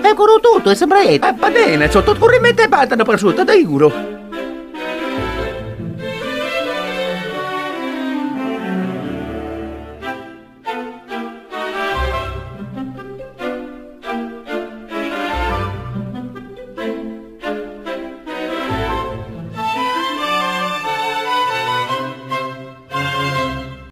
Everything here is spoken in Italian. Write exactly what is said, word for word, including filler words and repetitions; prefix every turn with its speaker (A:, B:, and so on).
A: Eccolo tutto, e sembra e va bene, sotto corrimento e batano prosciutto, dai giuro.